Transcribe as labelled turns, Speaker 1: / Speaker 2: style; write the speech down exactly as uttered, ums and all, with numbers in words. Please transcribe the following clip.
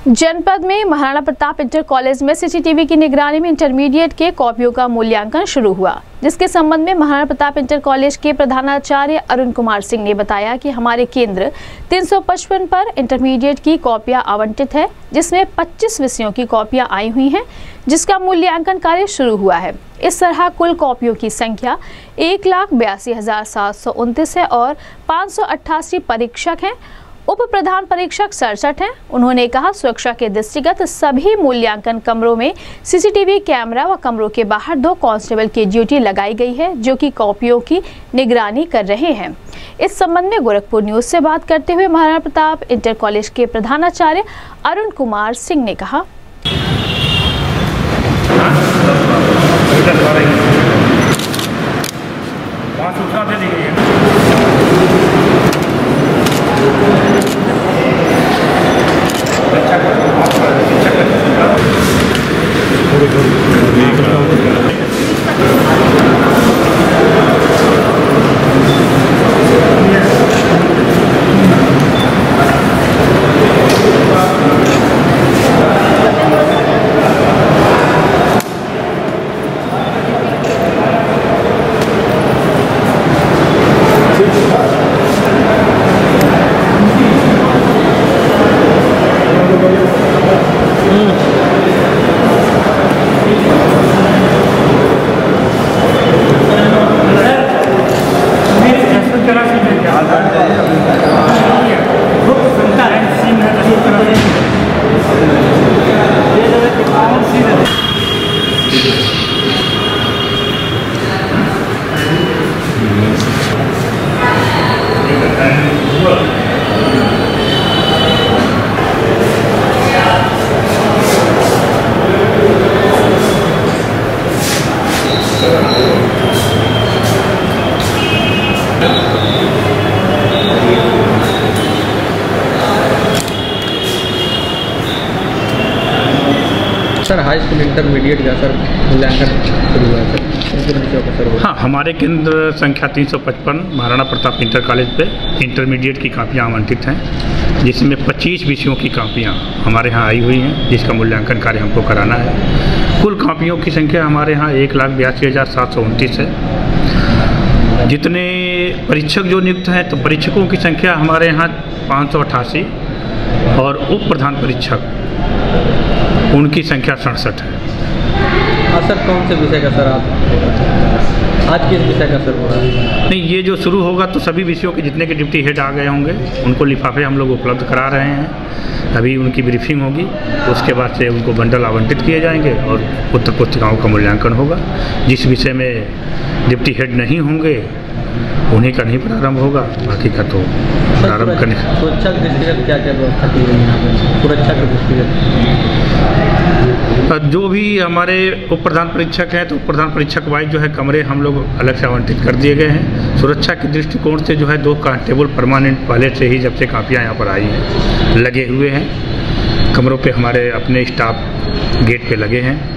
Speaker 1: जनपद में Maharana Pratap inter college में सीसीटीवी की निगरानी में इंटरमीडिएट के कॉपियों का मूल्यांकन शुरू हुआ, जिसके संबंध में महाराणा प्रताप इंटर कॉलेज के प्रधानाचार्य अरुण कुमार सिंह ने बताया कि हमारे केंद्र तीन सौ पचपन पर इंटरमीडिएट की कॉपियां आवंटित है, जिसमें पच्चीस विषयों की कॉपियां आई हुई हैं, जिसका मूल्यांकन कार्य शुरू हुआ है। इस तरह कुल कॉपियों की संख्या एक लाख बयासी हजार सात सौ उनतीस है और पाँच सौ अट्ठासी परीक्षक हैं। उप प्रधान परीक्षक सड़सठ हैं। उन्होंने कहा, सुरक्षा के दृष्टिगत सभी मूल्यांकन कमरों में सीसीटीवी कैमरा व कमरों के बाहर दो कांस्टेबल की ड्यूटी लगाई गई है, जो कि कॉपियों की निगरानी कर रहे हैं। इस संबंध में गोरखपुर न्यूज से बात करते हुए महाराणा प्रताप इंटर कॉलेज के प्रधानाचार्य अरुण कुमार सिंह ने कहा,
Speaker 2: सर हाई स्कूल इंटरमीडिएट का सर मूल्यांकन शुरू हुआ है सर।
Speaker 3: हाँ, हमारे केंद्र संख्या तीन सौ पचपन महाराणा प्रताप इंटर कॉलेज पे इंटरमीडिएट की कापियाँ आवंटित हैं, जिसमें पच्चीस विषयों की कापियाँ हमारे यहाँ आई हुई हैं, जिसका मूल्यांकन कार्य हमको कराना है। कुल कापियों की संख्या हमारे यहाँ एक लाख बयासी हज़ार सात सौ उनतीस है। जितने परीक्षक जो नियुक्त हैं, तो परीक्षकों की संख्या हमारे यहाँ पाँच सौ अट्ठासी और उप प्रधान परीक्षक उनकी संख्या सड़सठ है।
Speaker 2: हाँ सर, कौन से विषय का सर आप आज किस विषय का सर हो रहा है?
Speaker 3: नहीं, ये जो शुरू होगा तो सभी विषयों के जितने के डिप्टी हेड आ गए होंगे, उनको लिफाफे हम लोग उपलब्ध करा रहे हैं। अभी उनकी ब्रीफिंग होगी, उसके बाद से उनको बंडल आवंटित किए जाएंगे और उत्तर पुस्तिकाओं का मूल्यांकन होगा। जिस विषय में डिप्टी हेड नहीं होंगे उन्हीं का नहीं प्रारंभ होगा, बाकी का तो प्रारंभ करने।
Speaker 2: सुरक्षा के दृष्टिगत क्या क्या व्यवस्था की गई है यहाँ पर? सुरक्षा के दृष्टिगत
Speaker 3: जो भी हमारे उप प्रधान परीक्षक हैं, तो उप प्रधान परीक्षक वाइज जो है कमरे हम लोग अलग से आवंटित कर दिए गए हैं। सुरक्षा के दृष्टिकोण से जो है दो कांस्टेबल परमानेंट पहले से ही, जब से कापियाँ यहाँ पर आई हैं, लगे हुए हैं। कमरों पे हमारे अपने स्टाफ गेट पे लगे हैं।